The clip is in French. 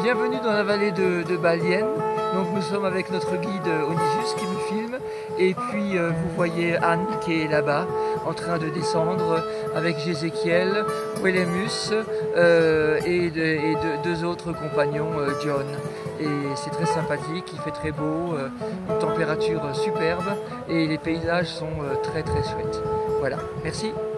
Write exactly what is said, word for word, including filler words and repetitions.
Bienvenue dans la vallée de, de Balienne. Donc nous sommes avec notre guide Onisus qui nous filme. Et puis euh, vous voyez Anne qui est là-bas en train de descendre avec Jézéchiel, Willemus euh, et, de, et de, deux autres compagnons, euh, John. Et c'est très sympathique, il fait très beau, euh, une température superbe et les paysages sont euh, très très chouettes. Voilà, merci.